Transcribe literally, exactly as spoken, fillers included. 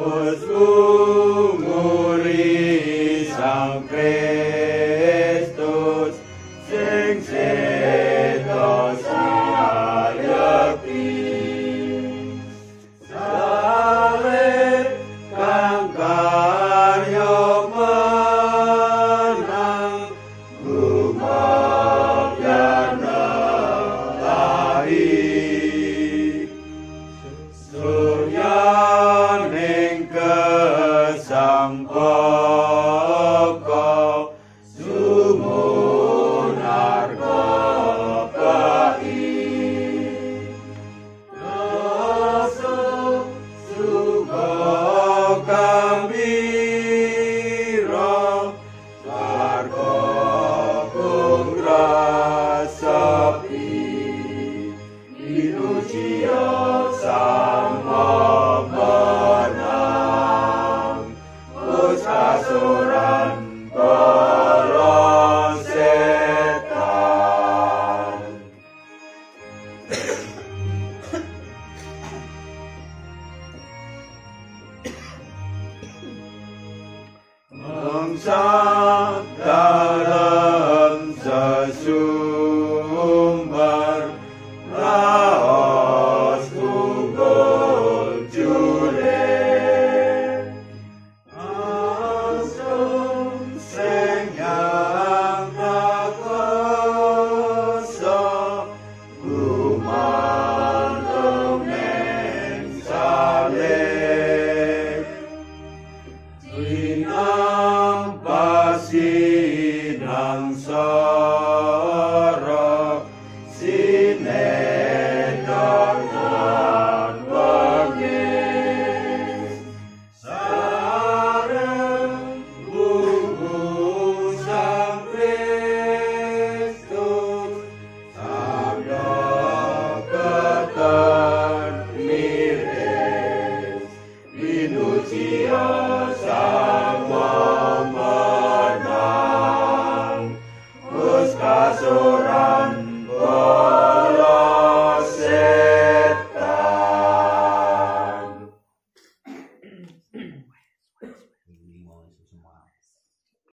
Nguri Sang Kristus sing sedo sayepi salib kang karya menang gumabyana lahi suryaning kesampaka sumunar kepai rasa suka gembira warga kung rasapi inucia sama menang kasuran para setan mangsa dalam sesumber raos tunggul jure asum sing yang prakoso gumantung ning salib Sinampasi nang sara sine